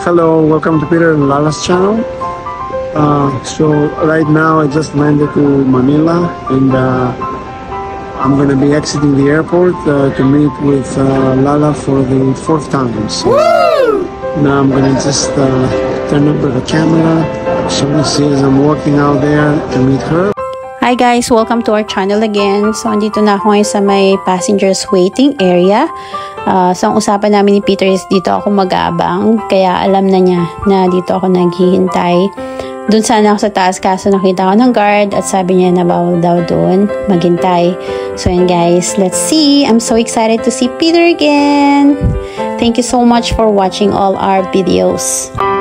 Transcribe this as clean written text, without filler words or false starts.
Hello, welcome to Peter and Lala's channel. So right now I just landed to Manila and I'm gonna be exiting the airport to meet with Lala for the 4th time. So now I'm gonna just turn over the camera so you see as I'm walking out there to meet her. Hi guys! Welcome to our channel again. So, andito na ako ngayon sa may passengers waiting area. So, ang usapan namin ni Peter is dito ako mag-aabang. Kaya alam na niya na dito ako naghihintay. Doon sana ako sa taas kaso nakita ko ng guard at sabi niya na bawal daw doon maghintay. So, yun guys. Let's see! I'm so excited to see Peter again! Thank you so much for watching all our videos.